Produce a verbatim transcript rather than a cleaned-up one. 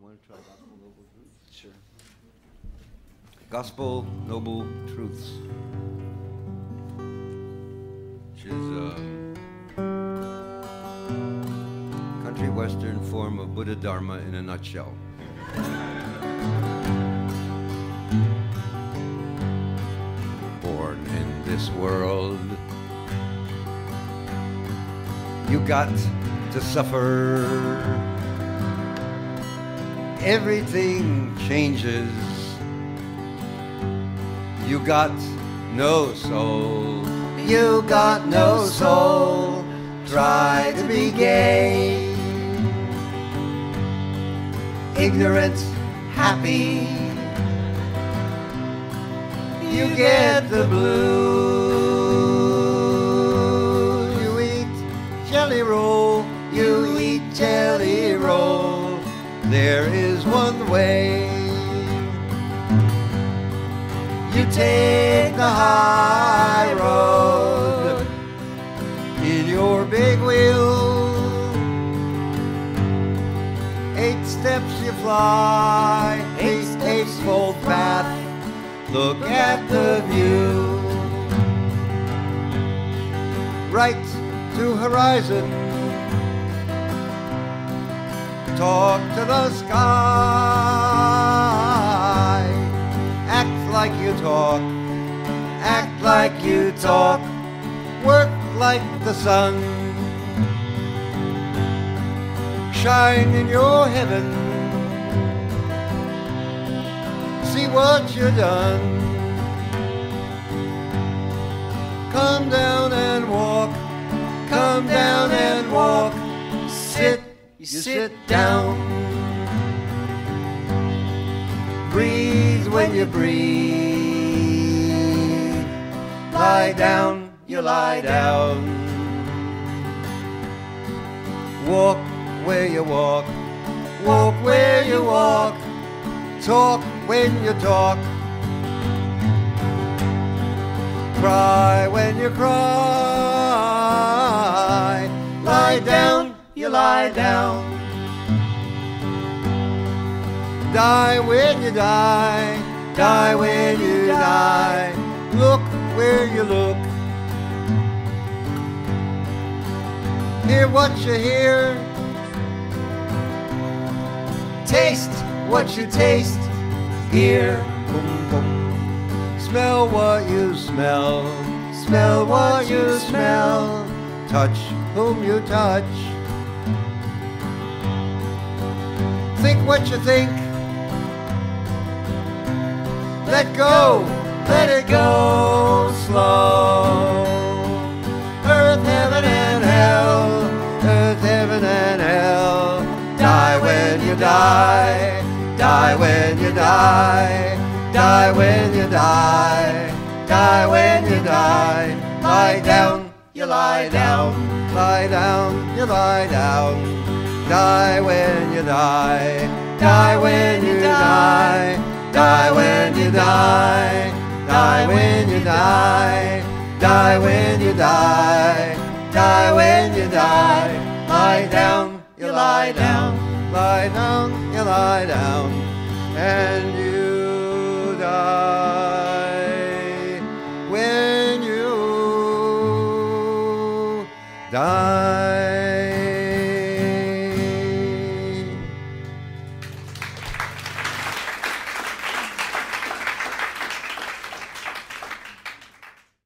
want to try Gospel Noble Truths? Sure. Gospel Noble Truths. Which is a country western form of Buddha Dharma in a nutshell. Born in this world, you got to suffer. Everything changes. You got no soul. You got no soul. Try to be gay. Ignorant, happy. You get the blues. You eat jelly roll. You eat jelly roll. There is one way. You take the high road in your big wheel. Eight steps you fly, eight eightfold path. Look at the view. Right to horizon. Talk to the sky. Act like you talk. Act like you talk. Work like the sun. Shine in your heaven. See what you've done. Come down and walk. Come down and walk. Sit. You sit down. Breathe when you breathe. Lie down, you lie down. Walk where you walk. Walk where you walk. Talk when you talk. Cry when you cry. Lie down, you lie down. Die when you die. Die when you die. Look where you look. Hear what you hear. Taste what you taste. Hear. Boom, boom. Smell what you smell. Smell what you smell. Touch whom you touch. Think what you think. Let go, let it go slow. Earth, heaven, and hell. Earth, heaven, and hell. Die when you die. Die when you die. Die when you die. Die when you die. Lie down, you lie down. Lie down, you lie down. Die when you die. Die when you die. Die when you die. Die when you die. Die when you die. Die when you die. Lie down, you lie down. Lie down, you lie down. And you die when you die.